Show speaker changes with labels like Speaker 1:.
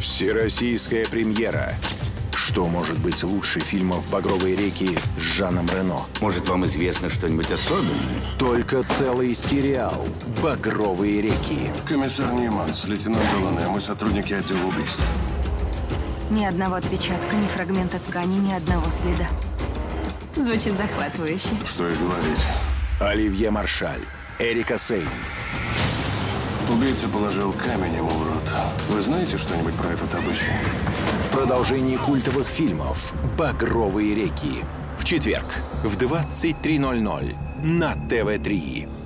Speaker 1: Всероссийская премьера. Что может быть лучше фильмов «Багровые реки» с Жаном Рено?
Speaker 2: Может, вам известно что-нибудь особенное?
Speaker 1: Только целый сериал «Багровые реки».
Speaker 3: Комиссар Нейманс, лейтенант Делане, мы сотрудники отдела убийств.
Speaker 4: Ни одного отпечатка, ни фрагмента ткани, ни одного следа. Звучит захватывающе.
Speaker 3: Что и говорить.
Speaker 1: Оливье Маршаль, Эрика Сейн.
Speaker 3: Убийца положил камень ему в рот. Вы знаете что-нибудь про этот обычай?
Speaker 1: В продолжении культовых фильмов «Багровые реки». В четверг в 23:00 на ТВ3.